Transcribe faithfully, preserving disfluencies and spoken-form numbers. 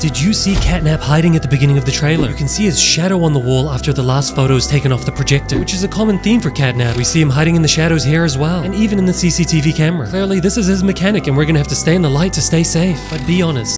Did you see Catnap hiding at the beginning of the trailer? You can see his shadow on the wall after the last photo is taken off the projector, which is a common theme for Catnap. We see him hiding in the shadows here as well, and even in the C C T V camera. Clearly, this is his mechanic and we're gonna have to stay in the light to stay safe. But be honest,